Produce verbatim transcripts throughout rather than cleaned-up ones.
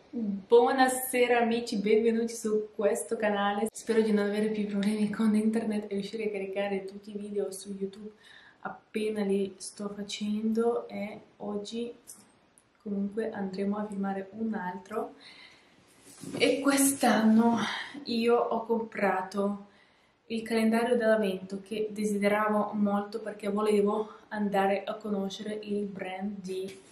Buonasera amici, benvenuti su questo canale. Spero di non avere più problemi con internet e riuscire a caricare tutti i video su YouTube appena li sto facendo. E oggi comunque andremo a filmare un altro. E quest'anno io ho comprato il calendario dell'avvento che desideravo molto perché volevo andare a conoscere il brand di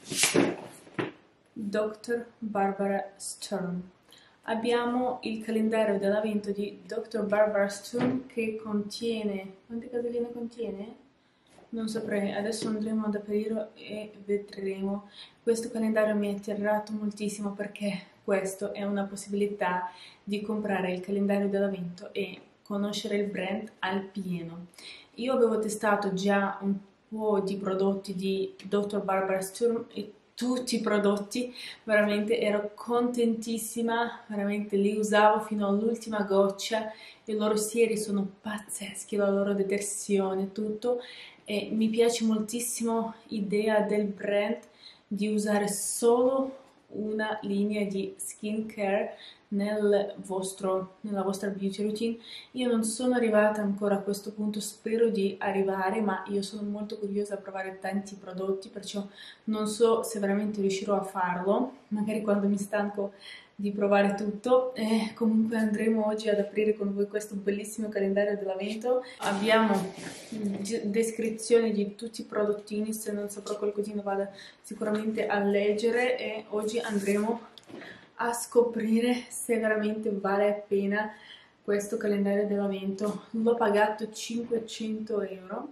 doctor Barbara Sturm. Abbiamo il calendario dell'avvento di doctor Barbara Sturm che contiene... quante caselline contiene? Non saprei, adesso andremo ad aprirlo e vedremo. Questo calendario mi ha attirato moltissimo perché questo è una possibilità di comprare il calendario dell'avvento e conoscere il brand al pieno. Io avevo testato già un po' di prodotti di doctor Barbara Sturm e tutti i prodotti, veramente ero contentissima, veramente li usavo fino all'ultima goccia. I loro sieri sono pazzeschi, la loro detersione, tutto, e mi piace moltissimo l'idea del brand di usare solo una linea di skincare nel vostro, nella vostra beauty routine. Io non sono arrivata ancora a questo punto, spero di arrivare, ma io sono molto curiosa a provare tanti prodotti, perciò non so se veramente riuscirò a farlo, magari quando mi stanco di provare tutto. E comunque andremo oggi ad aprire con voi questo bellissimo calendario dell'avvento. Abbiamo descrizioni di tutti i prodottini, se non saprò qualcosina vado sicuramente a leggere, e oggi andremo a scoprire se veramente vale la pena questo calendario dell'avvento. L'ho pagato cinquecento euro,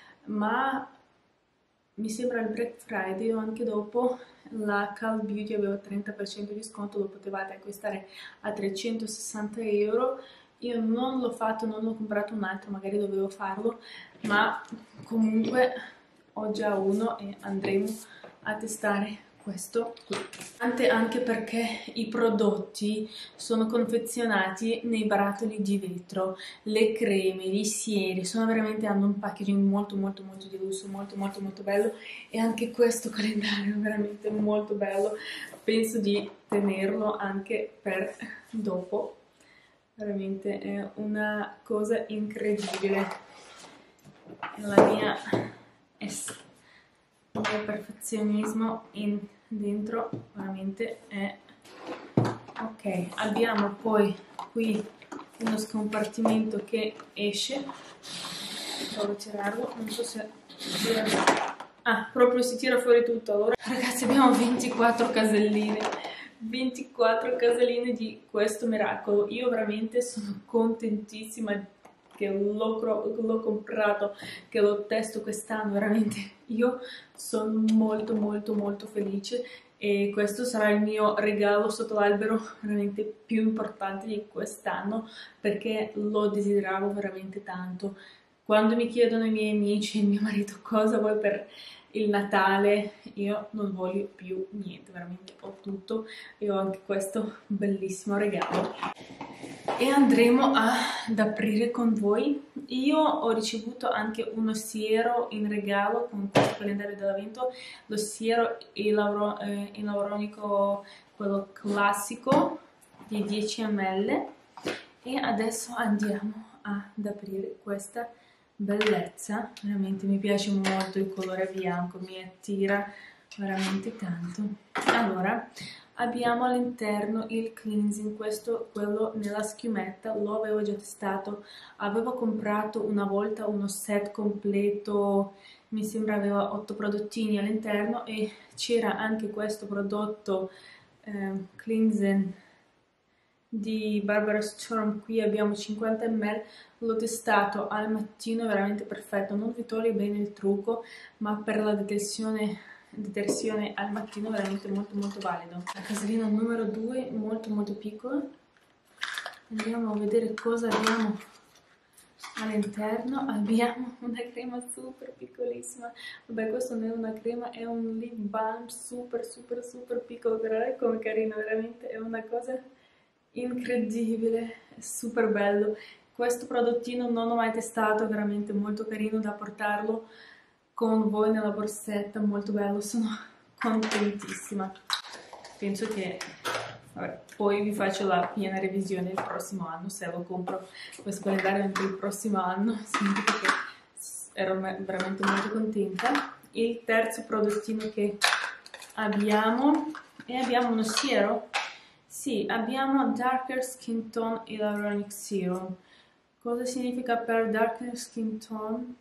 ma mi sembra il Black Friday o anche dopo la Cult Beauty aveva trenta per cento di sconto, lo potevate acquistare a trecentosessanta euro. Io non l'ho fatto, non l'ho comprato un altro, magari dovevo farlo, ma comunque ho già uno e andremo a testare questo qui. Anche perché i prodotti sono confezionati nei barattoli di vetro, le creme, gli sieri, sono veramente, hanno un packaging molto molto molto di lusso, molto molto molto bello, e anche questo calendario è veramente molto bello, penso di tenerlo anche per dopo, veramente è una cosa incredibile. La mia è il mio perfezionismo in dentro veramente è ok. Abbiamo poi qui uno scompartimento che esce, provo a tirarlo, non so se ah, proprio si tira fuori tutto. Allora ragazzi, abbiamo ventiquattro caselline ventiquattro caselline di questo miracolo. Io veramente sono contentissima che l'ho comprato, che lo testo quest'anno, veramente io sono molto molto molto felice, e questo sarà il mio regalo sotto l'albero veramente più importante di quest'anno, perché lo desideravo veramente tanto. Quando mi chiedono i miei amici e mio marito cosa vuoi per il Natale, io non voglio più niente, veramente ho tutto, e ho anche questo bellissimo regalo. E andremo ad aprire con voi. Io ho ricevuto anche uno siero in regalo con questo calendario dell'avvento, lo siero ialuronico, quello classico di dieci millilitri, e adesso andiamo ad aprire questa bellezza. Veramente mi piace molto il colore bianco, mi attira veramente tanto. Allora, abbiamo all'interno il cleansing, questo quello nella schiumetta, lo avevo già testato, avevo comprato una volta uno set completo, mi sembra aveva otto prodottini all'interno, e c'era anche questo prodotto eh, cleansing di Barbara Sturm. Qui abbiamo cinquanta millilitri, l'ho testato al mattino, è veramente perfetto, non vi toglie bene il trucco, ma per la detersione detersione al mattino veramente molto molto valido. La casellina numero due, molto molto piccola. Andiamo a vedere cosa abbiamo all'interno. Abbiamo una crema super piccolissima, vabbè, questo non è una crema, è un lip balm super super super piccolo, però è come carino, veramente è una cosa incredibile, è super bello. Questo prodottino non ho mai testato, è veramente molto carino da portarlo con voi nella borsetta, molto bello, sono contentissima. Penso che Vabbè, poi vi faccio la piena revisione il prossimo anno, se lo compro questo calendario anche il prossimo anno, significa che ero veramente molto contenta. Il terzo prodottino che abbiamo, e abbiamo uno siero, sì, abbiamo Darker Skin Tone Hyaluronic Serum. Cosa significa per Darker Skin Tone?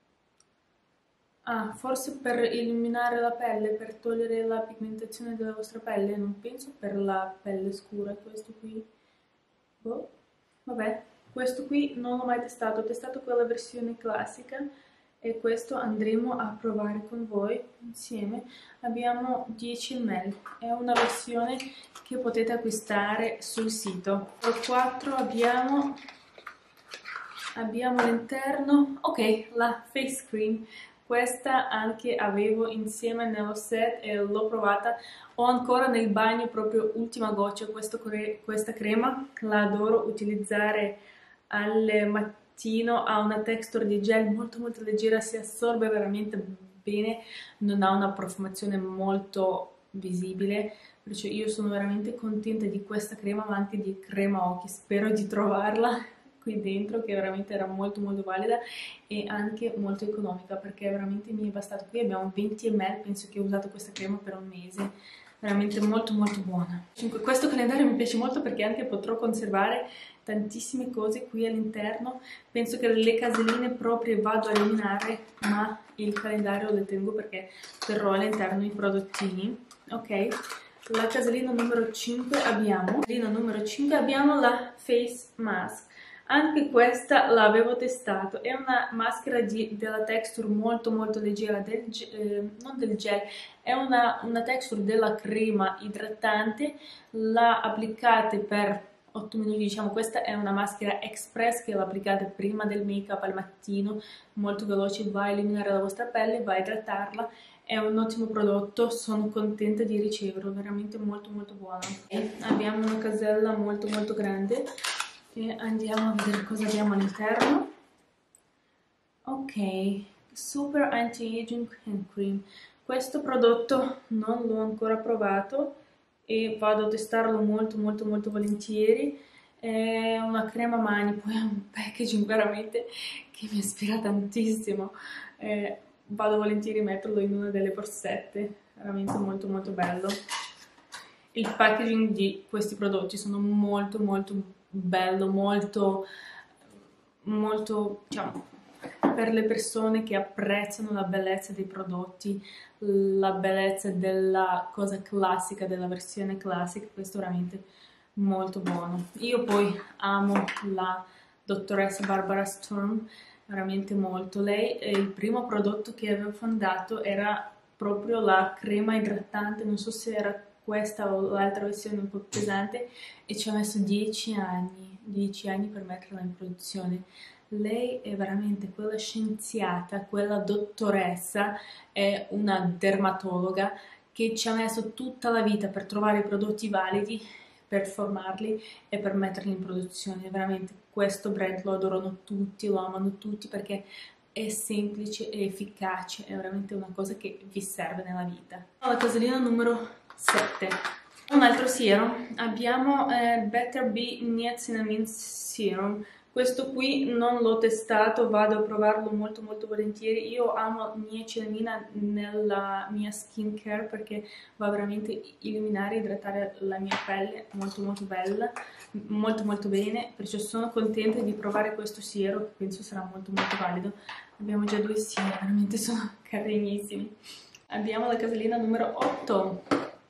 Ah, forse per illuminare la pelle, per togliere la pigmentazione della vostra pelle, non penso per la pelle scura, questo qui. Boh, vabbè, questo qui non l'ho mai testato, ho testato quella versione classica e questo andremo a provare con voi insieme. Abbiamo dieci millilitri, è una versione che potete acquistare sul sito. Al quattro abbiamo, abbiamo all'interno, ok, la face cream. Questa anche avevo insieme nello set e l'ho provata, ho ancora nel bagno proprio ultima goccia questo, questa crema, la adoro utilizzare al mattino, ha una texture di gel molto molto leggera, si assorbe veramente bene, non ha una profumazione molto visibile, perciò io sono veramente contenta di questa crema, ma anche di crema occhi, spero di trovarla qui dentro, che veramente era molto molto valida e anche molto economica, perché veramente mi è bastato. Qui abbiamo venti millilitri, penso che ho usato questa crema per un mese, veramente molto molto buona. Questo calendario mi piace molto perché anche potrò conservare tantissime cose qui all'interno. Penso che le caselline proprie vado a eliminare, ma il calendario lo tengo perché terrò all'interno i prodottini. Ok, la casellina numero cinque abbiamo, casellina numero cinque abbiamo la face mask. Anche questa l'avevo testato, è una maschera di, della texture molto molto leggera, del, eh, non del gel, è una, una texture della crema idratante, la applicate per otto minuti, diciamo. Questa è una maschera express che la applicate prima del make up al mattino, molto veloce, va a eliminare la vostra pelle, va a idratarla, è un ottimo prodotto, sono contenta di riceverlo, veramente molto molto buono. E abbiamo una casella molto molto grande. E andiamo a vedere cosa abbiamo all'interno. Ok, Super Anti-Aging Hand Cream. Questo prodotto non l'ho ancora provato e vado a testarlo molto molto molto volentieri. È una crema mani, poi è un packaging veramente che mi ispira tantissimo. Eh, vado volentieri a metterlo in una delle borsette, veramente molto molto bello. Il packaging di questi prodotti sono molto molto bello, molto, molto, diciamo, per le persone che apprezzano la bellezza dei prodotti, la bellezza della cosa classica, della versione classica, questo è veramente molto buono. Io poi amo la dottoressa Barbara Sturm, veramente molto. Lei, il primo prodotto che aveva fondato era proprio la crema idratante, non so se era questa o l'altra versione un po' pesante, e ci ha messo dieci anni, dieci anni per metterla in produzione. Lei è veramente quella scienziata, quella dottoressa, è una dermatologa che ci ha messo tutta la vita per trovare i prodotti validi, per formarli e per metterli in produzione. Veramente questo brand lo adorano tutti, lo amano tutti perché è semplice e efficace, è veramente una cosa che vi serve nella vita. La casellina numero sette. Un altro siero, abbiamo eh, Better Be Niacinamide Serum. Questo qui non l'ho testato, vado a provarlo molto molto volentieri. Io amo niacinamina nella mia skincare perché va veramente a illuminare e idratare la mia pelle, molto molto bella, molto molto bene, perciò sono contenta di provare questo siero, che penso sarà molto molto valido. Abbiamo già due sieri, veramente sono carinissimi. Abbiamo la casellina numero otto.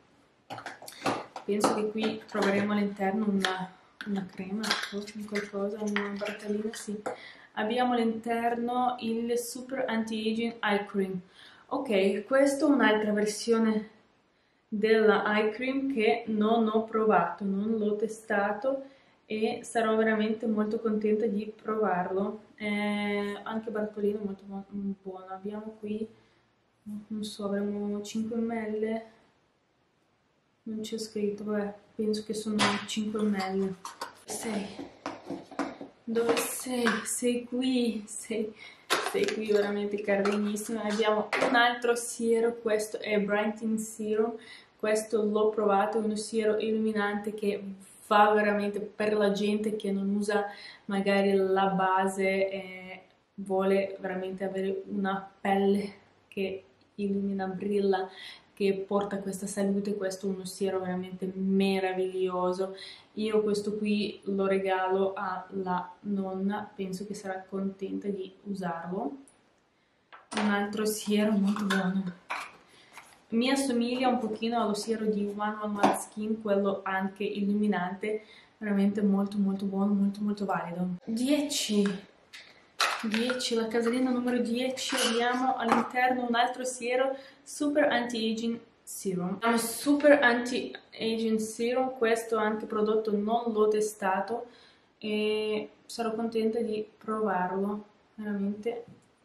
Penso che qui troveremo all'interno una, una crema, qualcosa, una barattolina, sì. Abbiamo all'interno il Super Anti-Aging Eye Cream. Ok, questa è un'altra versione della Eye Cream che non ho provato, non l'ho testato e sarò veramente molto contenta di provarlo. Eh, anche barattolina molto buona. Abbiamo qui, non so, avremo cinque millilitri. Non c'è scritto, vabbè, penso che sono cinque millilitri. Sei. Dove sei? Sei qui, sei, sei qui, veramente carinissima. Abbiamo un altro siero, questo è Brightening Serum. questo l'ho provato, è uno siero illuminante che va veramente per la gente che non usa magari la base e vuole veramente avere una pelle che illumina, brilla, che porta questa salute. Questo è uno siero veramente meraviglioso. Io questo qui lo regalo alla nonna, penso che sarà contenta di usarlo. Un altro siero molto buono. Mi assomiglia un pochino allo siero di One on One Skin, quello anche illuminante, veramente molto molto buono, molto molto valido. dieci, dieci, la casellina numero dieci, abbiamo all'interno un altro siero Super Anti-Aging Serum. Abbiamo Super Anti-Aging Serum, questo anche prodotto non l'ho testato e sarò contenta di provarlo, veramente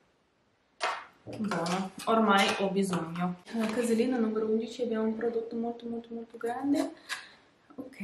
buono, ormai ho bisogno. Alla casellina numero undici abbiamo un prodotto molto molto molto grande, ok,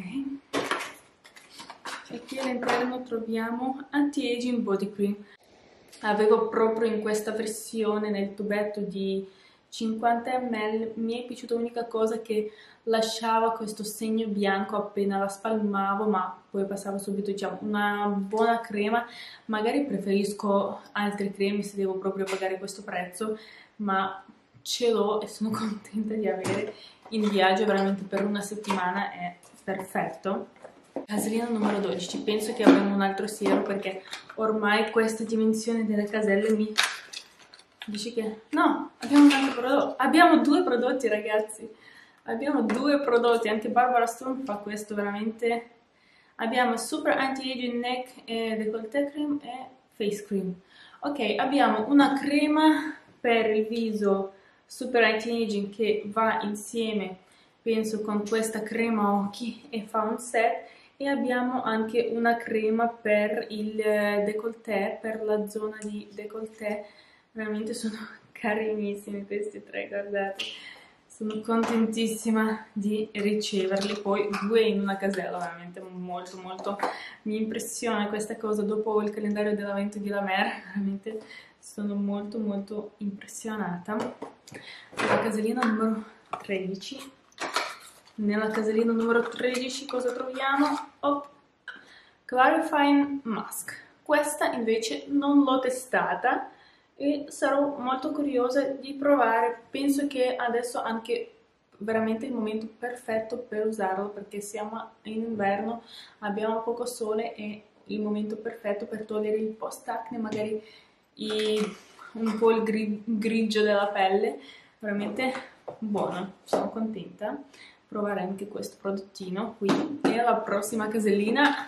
e qui all'interno troviamo Anti-Aging Body Cream. Avevo proprio in questa versione nel tubetto di cinquanta millilitri, mi è piaciuta l'unica cosa che lasciava questo segno bianco appena la spalmavo, ma poi passava subito, diciamo, una buona crema. Magari preferisco altre creme se devo proprio pagare questo prezzo, ma ce l'ho e sono contenta di avere in viaggio veramente per una settimana, è perfetto. Casellina numero dodici, penso che avremo un altro siero perché ormai questa dimensione delle caselle mi dice che no, abbiamo un altro prodotto, abbiamo due prodotti ragazzi, abbiamo due prodotti, anche Barbara Sturm fa questo veramente. Abbiamo Super Anti-Aging Neck e Décolleté Cream e Face Cream. Ok, abbiamo una crema per il viso Super Anti-Aging che va insieme, penso, con questa crema occhi e fa un set, e abbiamo anche una crema per il décolleté, per la zona di décolleté. Veramente sono carinissimi questi tre, guardate, sono contentissima di riceverli, poi due in una casella, veramente molto molto, mi impressiona questa cosa dopo il calendario dell'avvento di La Mer, veramente sono molto molto impressionata. La casellina numero tredici, nella casellina numero tredici cosa troviamo? Oh, Clarifying Mask, questa invece non l'ho testata e sarò molto curiosa di provare. Penso che adesso anche veramente il momento perfetto per usarlo perché siamo in inverno, abbiamo poco sole e il momento perfetto per togliere il post acne, magari i, un po' il gri, grigio della pelle. Veramente buono, sono contenta. Provare anche questo prodottino qui. E alla prossima casellina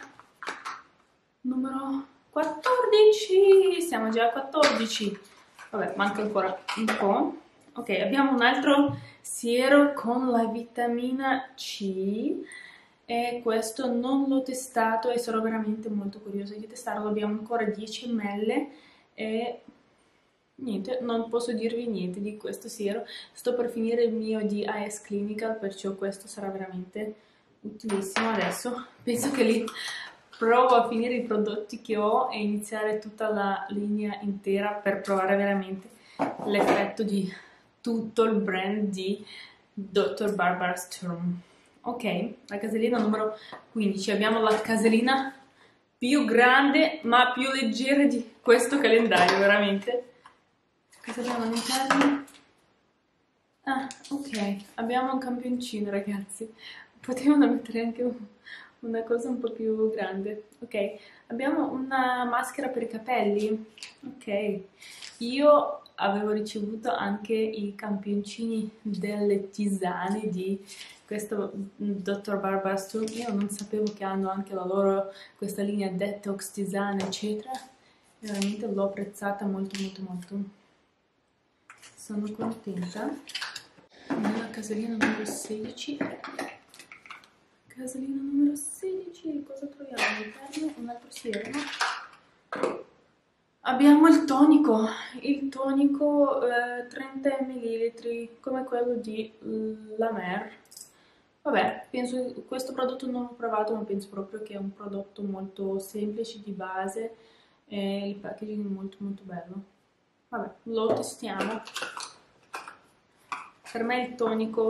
numero quattordici, siamo già a quattordici, vabbè, manca ancora un po'. Ok, abbiamo un altro siero con la vitamina C e questo non l'ho testato e sarò veramente molto curiosa di testarlo. Abbiamo ancora dieci millilitri e niente, non posso dirvi niente di questo siero. Sto per finire il mio di A S Clinical, perciò questo sarà veramente utilissimo. Adesso penso che lì provo a finire i prodotti che ho e iniziare tutta la linea intera per provare veramente l'effetto di tutto il brand di dottor Barbara Sturm. Ok, la casellina numero quindici, abbiamo la casellina più grande ma più leggera di questo calendario, veramente. Cosa abbiamo all'interno? Ah, ok, abbiamo un campioncino ragazzi, potevano mettere anche un una cosa un po' più grande. Ok, abbiamo una maschera per i capelli. Ok, io avevo ricevuto anche i campioncini delle tisane di questo dottor Barbara Sturm. Io non sapevo che hanno anche la loro questa linea detox, tisane eccetera, veramente l'ho apprezzata molto molto molto, sono contenta. Nella casellina numero sedici, casellina numero sedici, cosa troviamo all'interno? Un altro siero. Abbiamo il tonico, il tonico eh, trenta millilitri come quello di La Mer. Vabbè, penso che questo prodotto non l'ho provato, ma penso proprio che è un prodotto molto semplice di base e il packaging è molto molto bello. Vabbè, lo testiamo. Per me il tonico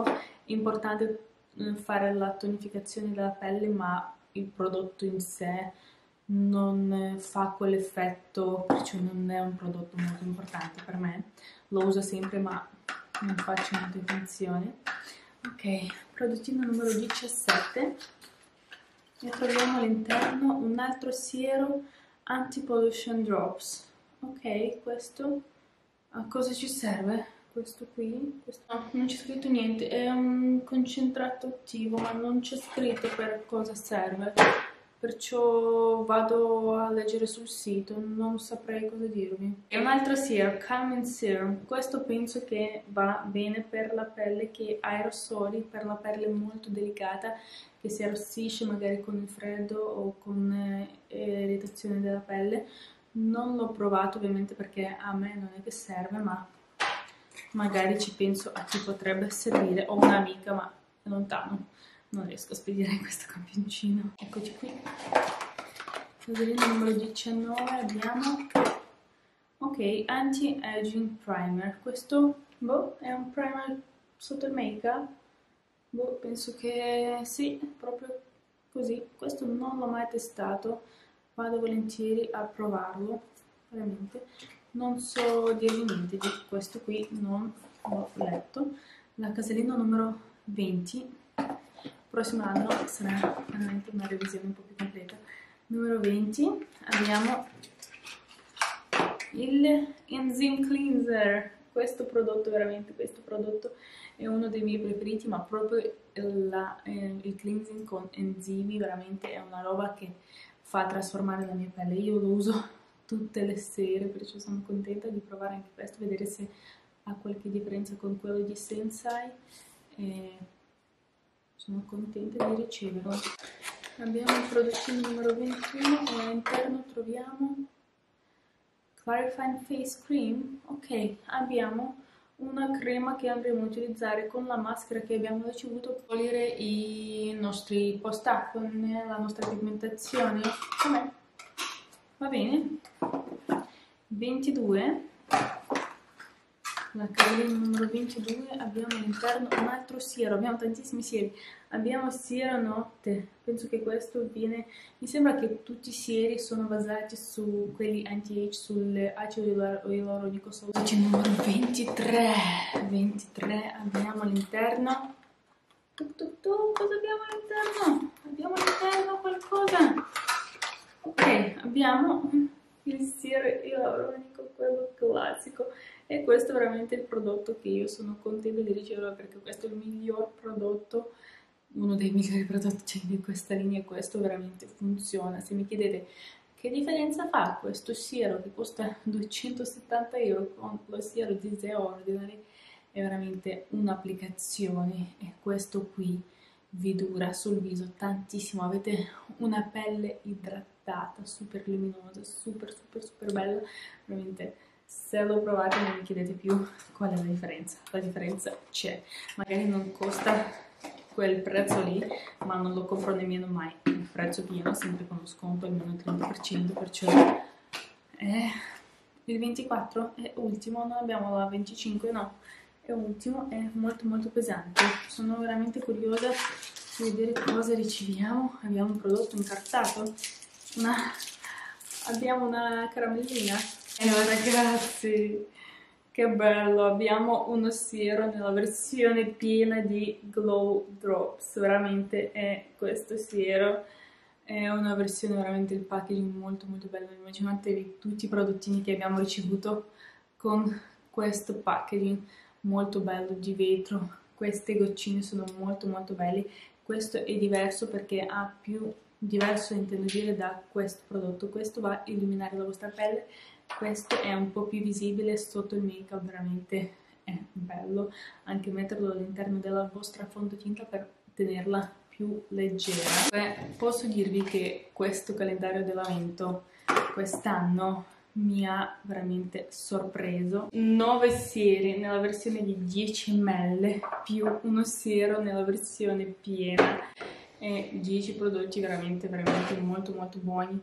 importante fare la tonificazione della pelle, ma il prodotto in sé non fa quell'effetto, perciò non è un prodotto molto importante per me. Lo uso sempre ma non faccio molta attenzione. Ok, prodottino numero diciassette, e troviamo all'interno un altro siero anti-pollution drops. Ok, questo a cosa ci serve? Questo qui? Questo... No, non c'è scritto niente, è un concentrato attivo, ma non c'è scritto per cosa serve, perciò vado a leggere sul sito, non saprei cosa dirvi. E un altro serum, Calming Serum, questo penso che va bene per la pelle che ha aerosoli, per la pelle molto delicata, che si arrossisce magari con il freddo o con eh, irritazione della pelle. Non l'ho provato ovviamente perché a me non è che serve, ma magari ci penso a chi potrebbe servire. Ho un'amica ma è lontano, non riesco a spedire questo campioncino. Eccoci qui, casolino numero diciannove abbiamo, ok, anti-aging primer. Questo boh, è un primer sotto il make up, boh, penso che sì, proprio così. Questo non l'ho mai testato, vado volentieri a provarlo, veramente. Non so dirvi niente di questo qui, non l'ho letto. La casellina numero venti, il prossimo anno sarà veramente una revisione un po' più completa. Numero venti abbiamo il Enzyme Cleanser. Questo prodotto, veramente, questo prodotto è uno dei miei preferiti, ma proprio la, eh, il cleansing con enzimi veramente è una roba che fa trasformare la mia pelle. Io lo uso tutte le sere, perciò sono contenta di provare anche questo, vedere se ha qualche differenza con quello di Sensai, e sono contenta di riceverlo. Abbiamo il prodottino numero ventuno e all'interno troviamo Clarifying Face Cream. Ok, abbiamo una crema che andremo a utilizzare con la maschera che abbiamo ricevuto per togliere i nostri post-acne, la nostra pigmentazione. Com'è? Va bene? ventidue, la casellina numero ventidue, abbiamo all'interno un altro siero, abbiamo tantissimi sieri, abbiamo siero notte, penso che questo viene, mi sembra che tutti i sieri sono basati su quelli anti-age, sull'acido ialuronico solo. C'è il numero ventitré, ventitré, abbiamo all'interno, tu, tu, tu, cosa abbiamo all'interno? Abbiamo all'interno qualcosa, ok, abbiamo il siero ialuronico, quello classico, e questo è veramente il prodotto che io sono contenta di ricevere, perché questo è il miglior prodotto, uno dei migliori prodotti di questa linea, e questo veramente funziona. Se mi chiedete che differenza fa questo siero che costa duecentosettanta euro con lo siero di The Ordinary, è veramente un'applicazione, e questo qui vi dura sul viso tantissimo, avete una pelle idratata, super luminosa, super super super bella, veramente. Se lo provate non mi chiedete più qual è la differenza, la differenza c'è, magari non costa quel prezzo lì, ma non lo compro nemmeno mai il prezzo pieno, sempre con lo sconto almeno il trenta per cento, perciò eh, il ventiquattro è ultimo, non abbiamo la venticinque, no, è ultimo, è molto molto pesante. Sono veramente curiosa di vedere cosa riceviamo. Abbiamo un prodotto incartato, una... abbiamo una caramellina. Eh ragazzi, che bello, abbiamo uno siero nella versione piena di Glow Drops, veramente è questo siero, è una versione veramente, il packaging molto molto bello. Immaginatevi tutti i prodottini che abbiamo ricevuto con questo packaging molto bello di vetro, queste goccine sono molto molto belle. Questo è diverso perché ha più, diverso intendo dire, da questo prodotto. Questo va a illuminare la vostra pelle, questo è un po' più visibile sotto il make up, veramente è bello anche metterlo all'interno della vostra fondotinta per tenerla più leggera. Beh, posso dirvi che questo calendario dell'avvento quest'anno mi ha veramente sorpreso. nove sieri nella versione di dieci millilitri più uno siero nella versione piena, e dieci prodotti veramente veramente molto molto buoni.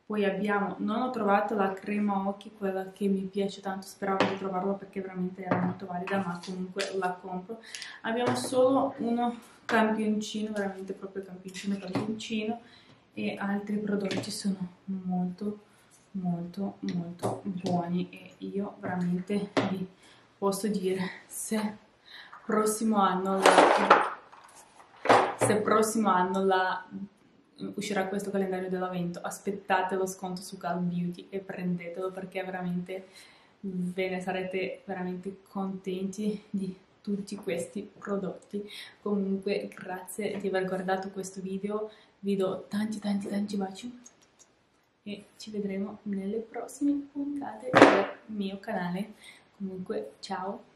Poi abbiamo, non ho trovato la crema occhi, quella che mi piace tanto, speravo di trovarla perché veramente era molto valida, ma comunque la compro. Abbiamo solo uno campioncino, veramente proprio campioncino, campioncino, e altri prodotti sono molto, molto, molto buoni e io veramente vi posso dire, se prossimo anno la, se prossimo anno la uscirà questo calendario dell'avvento, aspettate lo sconto su Cal Beauty e prendetelo perché veramente ve ne sarete veramente contenti di tutti questi prodotti. Comunque grazie di aver guardato questo video, vi do tanti tanti tanti baci e ci vedremo nelle prossime puntate del mio canale. Comunque ciao!